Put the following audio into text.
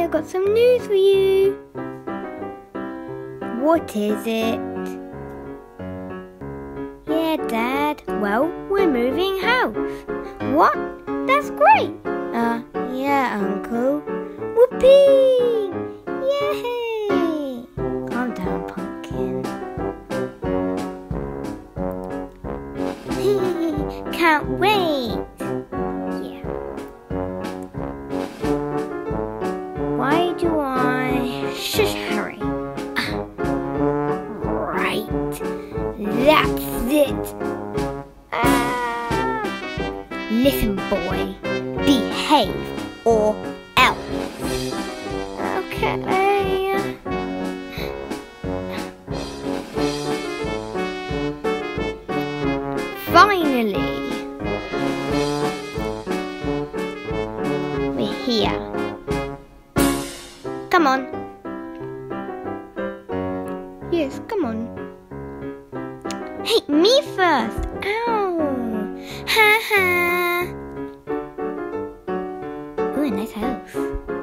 I've got some news for you. What is it? Yeah, Dad. Well, we're moving house. What? That's great. Yeah, Uncle. Whoopee! Yay! Calm down, Pumpkin. Can't wait. Yeah. Why do I... Shush, hurry. Right. That's it. Listen, boy. Behave or else. Okay. Finally. We're here. Come on. Yes, come on. Hey, me first. Ow. Ha ha. Ooh, a nice house.